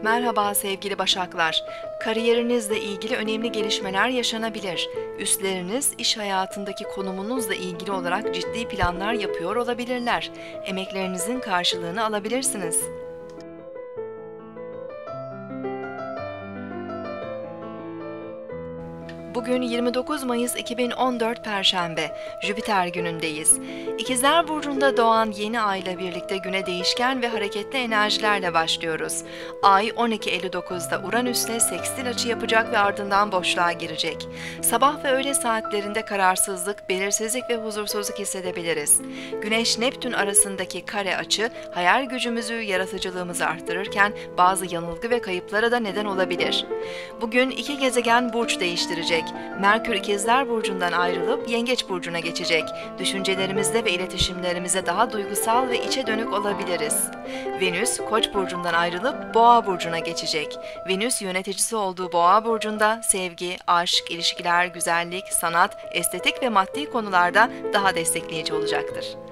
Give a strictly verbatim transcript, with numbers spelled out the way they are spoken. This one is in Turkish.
Merhaba sevgili Başaklar. Kariyerinizle ilgili önemli gelişmeler yaşanabilir. Üstleriniz iş hayatındaki konumunuzla ilgili olarak ciddi planlar yapıyor olabilirler. Emeklerinizin karşılığını alabilirsiniz. Bugün yirmi dokuz Mayıs iki bin on dört Perşembe, Jüpiter günündeyiz. İkizler Burcu'nda doğan yeni ay ile birlikte güne değişken ve hareketli enerjilerle başlıyoruz. Ay on iki elli dokuzda Uranüs'le sekstil açı yapacak ve ardından boşluğa girecek. Sabah ve öğle saatlerinde kararsızlık, belirsizlik ve huzursuzluk hissedebiliriz. Güneş-Neptün arasındaki kare açı, hayal gücümüzü, yaratıcılığımızı arttırırken bazı yanılgı ve kayıplara da neden olabilir. Bugün iki gezegen burç değiştirecek. Merkür İkizler Burcu'ndan ayrılıp Yengeç Burcu'na geçecek. Düşüncelerimizde ve iletişimlerimize daha duygusal ve içe dönük olabiliriz. Venüs, Koç Burcu'ndan ayrılıp Boğa Burcu'na geçecek. Venüs yöneticisi olduğu Boğa Burcu'nda sevgi, aşk, ilişkiler, güzellik, sanat, estetik ve maddi konularda daha destekleyici olacaktır.